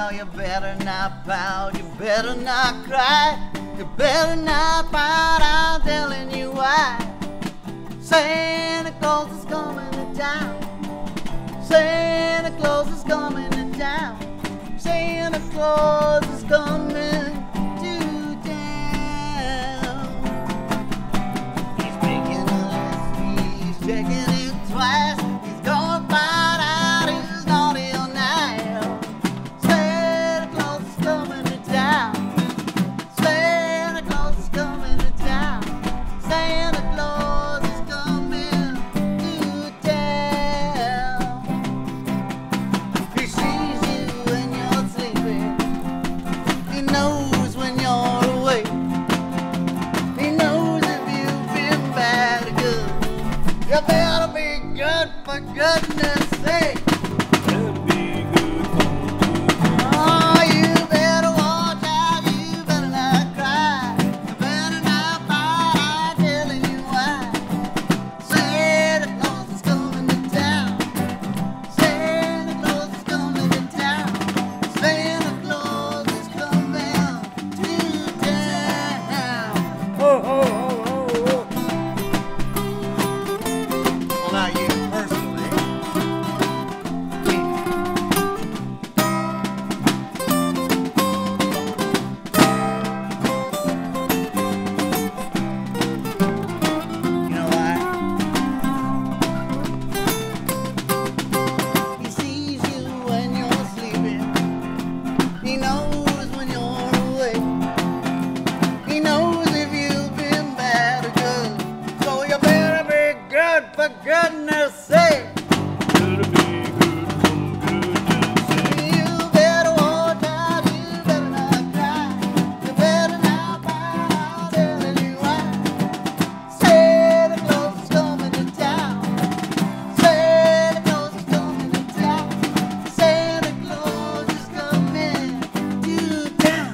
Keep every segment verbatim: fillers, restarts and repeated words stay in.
Well, you better not pout, you better not cry, you better not pout, I'm telling you why. Santa Claus is coming to town. Santa Claus is coming to town. Santa Claus is coming to town. He's making a list, he's checking it twice. He's gonna find out who's naughty or nice. Santa Claus is coming to town. Santa Claus is coming to town. Santa Claus is coming to town. He sees you when you're sleeping. He knows when you're awake. He knows if you've been bad or good. You better be good, for goodness sake. Better be good for goodness. Oh, you better watch out, you better not cry, you better not fight, I'm telling you why. Santa Claus is coming to town. Santa Claus is coming to town. Santa Claus is coming to town. Oh, oh, oh, oh, oh. Well, not you personally. You know why? He sees you when you're sleeping. He knows when you're awake. He knows if you've been bad or good. So you better be good, for goodness sake. Better be good for goodness sake. You better watch out, you better not cry, you better not pout, I'm telling you why. Santa Claus is coming to town. Santa Claus is coming to town. Santa Claus is coming to town.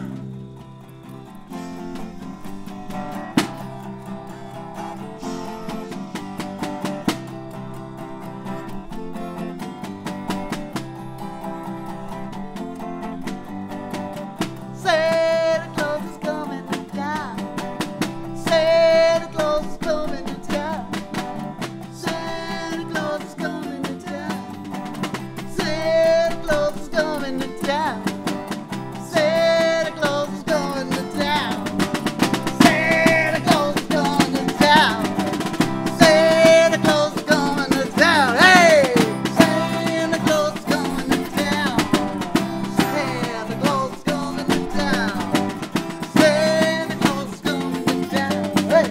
Santa Claus is coming to town. Santa Claus is coming to town. Santa Claus is coming to town. Santa Claus is coming to town. Santa Claus is coming to town. Santa Claus is coming to town. Santa Claus is coming to town. Hey! Santa Claus is coming to town. Santa Claus is coming to town. Santa Claus is coming to town. Hey!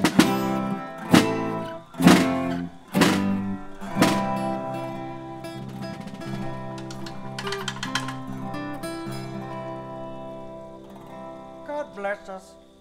God bless us.